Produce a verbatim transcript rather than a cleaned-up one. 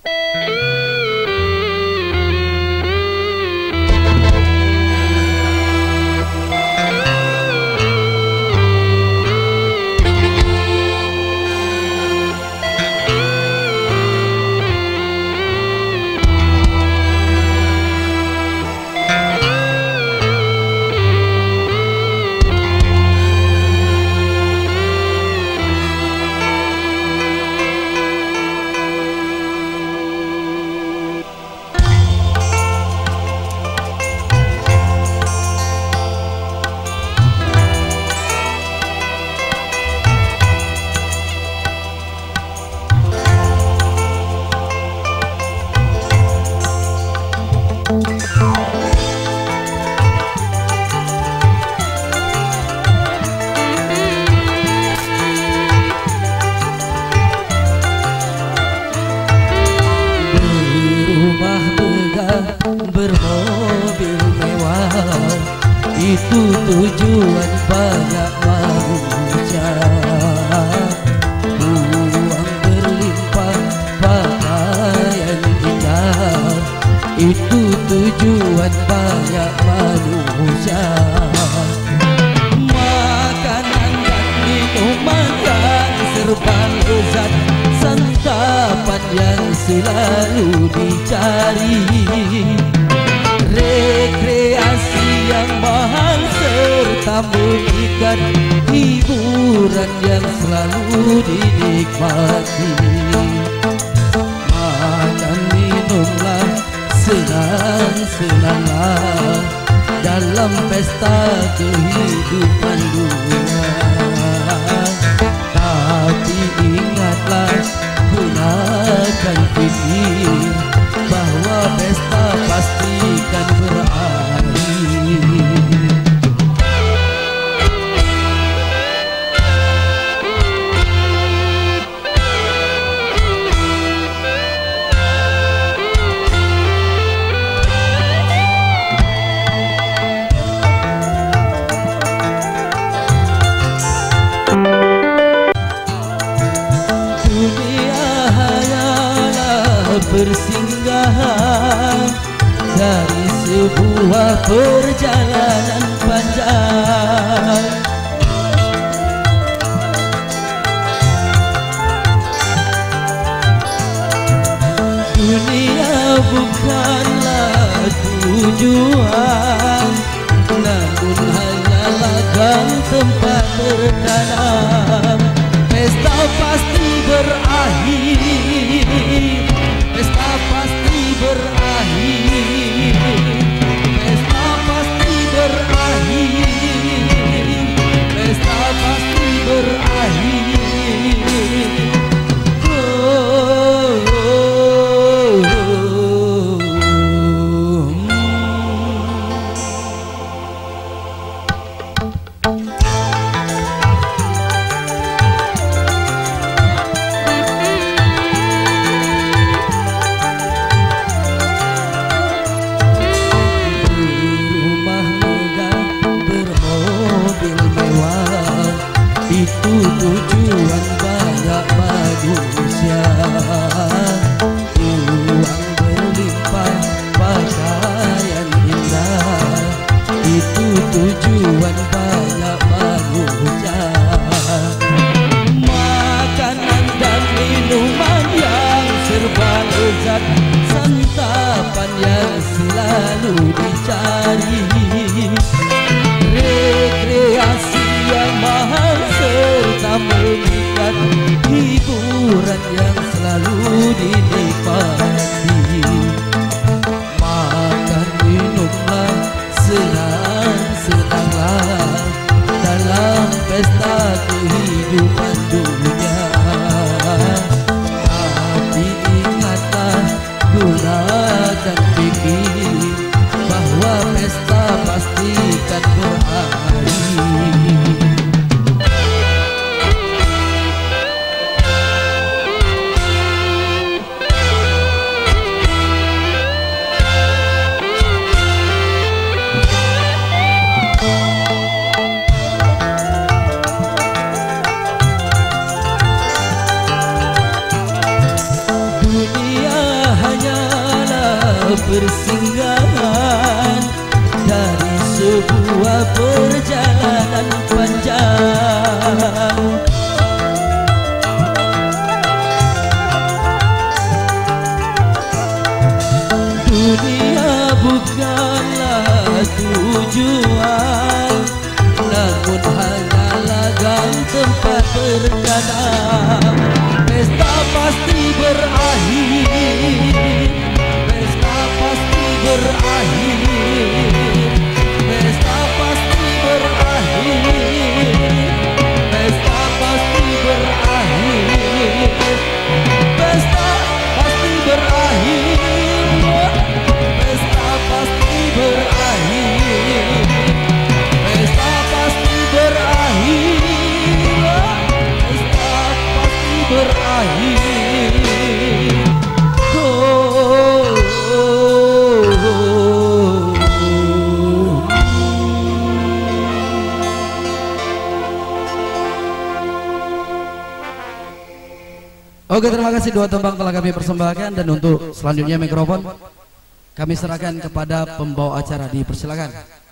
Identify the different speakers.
Speaker 1: Bermobil mewah, itu tujuan banyak manusia. Uang berlimpah, pakaian indah, itu tujuan banyak manusia. Makanan dan minuman yang serba lezat, santapan yang selalu dicari, rekreasi yang mahal serta mengikat, hiburan yang selalu dinikmati. Makan minumlah, senang-senanglah dalam pesta kehidupan dunia. Tapi ingatlah, gunakan fikir bahwa pesta pastikan berakhir. Bersinggahan dari sebuah perjalanan panjang. Dunia bukanlah tujuan, namun hanyalah gang tempat bertanam. Pesta pasti berakhir, pesta pasti berakhir, pesta pasti berakhir, pesta pasti berakhir. Oh, oh, oh, oh. Itu tujuan banyak manusia. Uang berlimpah, pakaian indah, itu tujuan banyak manusia. Makanan dan minuman yang serba lezat, santapan yang selalu dicari, rekreasi yang mahal serta mengikat, hiburan yang selalu dinikmati. Makan minumlah, senang-senanglah dalam pesta kehidupan dunia. Tapi ingatlah, gunakan fikir bahwa pesta pastikan berakhir. persinggahan dari sebuah perjalanan panjang. Dunia bukanlah tujuan, namun hanyalah gang tempat bergadang. Pesta pasti berakhir, pesta pasti berakhir, pesta pasti berakhir, pesta pasti berakhir, pesta pasti berakhir, pesta pasti berakhir, pesta pasti berakhir, pesta pasti berakhir. Oke, terima kasih, dua tembang telah kami persembahkan, dan untuk selanjutnya mikrofon kami serahkan kepada pembawa acara. Dipersilakan.